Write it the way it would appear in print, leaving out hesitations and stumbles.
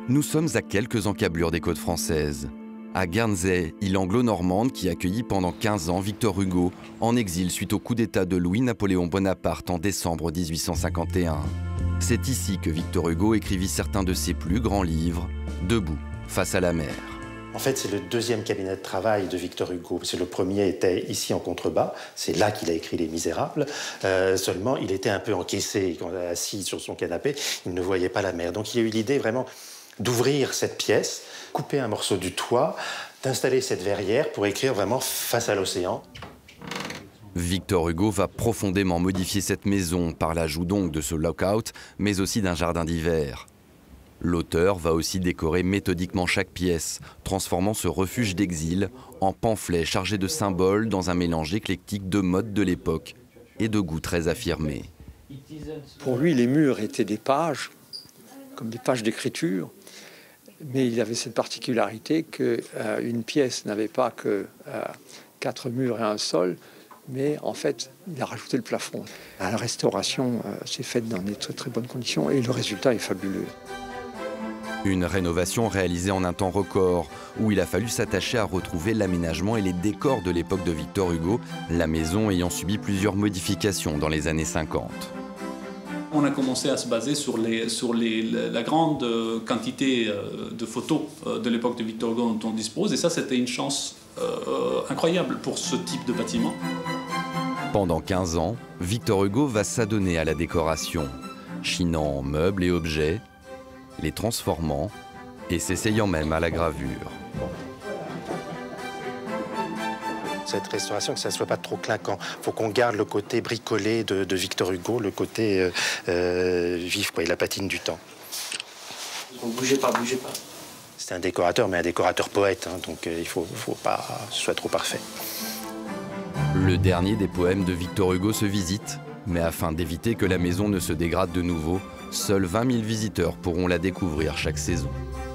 Nous sommes à quelques encablures des côtes françaises. À Guernsey, île anglo-normande qui accueillit pendant 15 ans Victor Hugo, en exil suite au coup d'État de Louis-Napoléon Bonaparte en décembre 1851. C'est ici que Victor Hugo écrivit certains de ses plus grands livres, Debout, face à la mer. En fait, c'est le deuxième cabinet de travail de Victor Hugo, parce que le premier était ici en contrebas, c'est là qu'il a écrit Les Misérables, seulement il était un peu encaissé, quand assis sur son canapé, il ne voyait pas la mer. Donc il a eu l'idée vraiment d'ouvrir cette pièce, couper un morceau du toit, d'installer cette verrière pour écrire vraiment face à l'océan. Victor Hugo va profondément modifier cette maison par l'ajout donc de ce lock-out, mais aussi d'un jardin d'hiver. L'auteur va aussi décorer méthodiquement chaque pièce, transformant ce refuge d'exil en pamphlet chargé de symboles dans un mélange éclectique de modes de l'époque et de goûts très affirmés. Pour lui, les murs étaient des pages, comme des pages d'écriture, mais il avait cette particularité qu'une pièce n'avait pas que 4 murs et un sol, mais en fait, il a rajouté le plafond. La restauration s'est faite dans des très très bonnes conditions et le résultat est fabuleux. Une rénovation réalisée en un temps record, où il a fallu s'attacher à retrouver l'aménagement et les décors de l'époque de Victor Hugo, la maison ayant subi plusieurs modifications dans les années 50. On a commencé à se baser sur la grande quantité de photos de l'époque de Victor Hugo dont on dispose, et ça c'était une chance incroyable pour ce type de bâtiment. Pendant 15 ans, Victor Hugo va s'adonner à la décoration, chinant meubles et objets, les transformant et s'essayant même à la gravure. Cette restauration, que ça ne soit pas trop clinquant. Il faut qu'on garde le côté bricolé de Victor Hugo, le côté vif, quoi, et la patine du temps. Donc bougez pas, bougez pas. C'est un décorateur, mais un décorateur poète, hein, donc il ne faut pas que ce soit trop parfait. Le dernier des poèmes de Victor Hugo se visite, mais afin d'éviter que la maison ne se dégrade de nouveau, seuls 20 000 visiteurs pourront la découvrir chaque saison.